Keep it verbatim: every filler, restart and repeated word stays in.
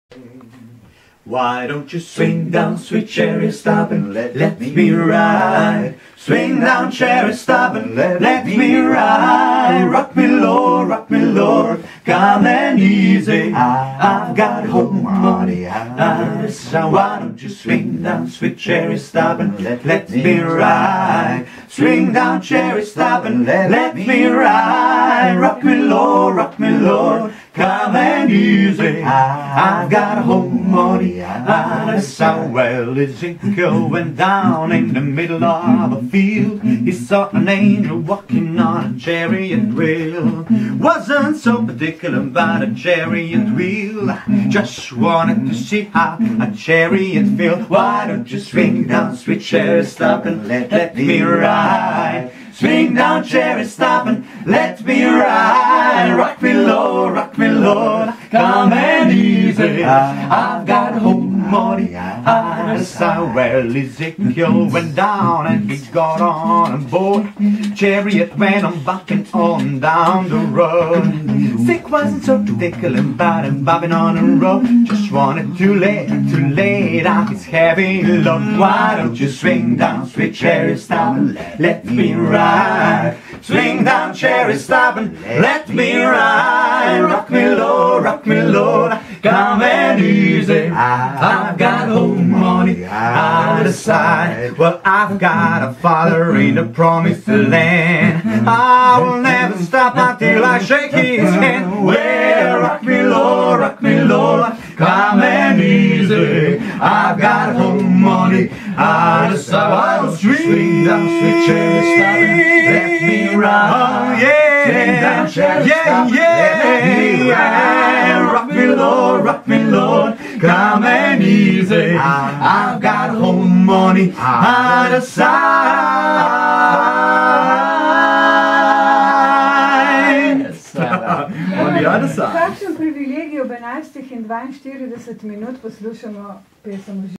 Why don't you swing down, sweet cherry, stop and let, let me ride. Swing down, cherry, stop and let, let me ride. Rock me, Lord, rock me, Lord, come and easy. I, I've got home money. I, so why don't you swing down, sweet cherry, stop and let, let me ride. Swing down, cherry, stop and let, let me ride. Rock me, Lord, rock me, Lord, come and easy. I, I've got home money. I saw well Ezekiel went down in the middle of a field. He saw an angel walking on a chariot wheel. Wasn't so particular about a chariot wheel, just wanted to see how a chariot feels. Why don't you swing down, sweet cherry, stop and let, let me ride. Swing down, cherry, stop and let me ride. Rock me, Lord, rock me, Lord, come and easy. I've got home money. I saw well Ezekiel went down and he got on a board. Chariot went on bucking on down the road. Sick wasn't so particular about him bobbing on the road. Just wanted to lay, to lay down his heavy load. Why don't you swing down, sweet cherry, stop and let me ride. Swing down, cherry, stop and let me ride. Rock me, Lord, rock me, Lord, come and easy. I've got home money, I decide. Well, I've got a father in the promised land. I will never stop until I shake his hand. Well, rock me, Lord, rock me, Lord, come and easy. I've got home money, I decide. I'll swing down, sweet cherry, stop and let me ride. Oh, yeah, swing down, cherry, yeah, stop, yeah, let me ride. Rock me, Lord, rock me, Lord, come and easy. I've got home money, I decide. On the other side. Kakšen privilegij ob enajstih in dvainštirideset minut poslušamo pesem.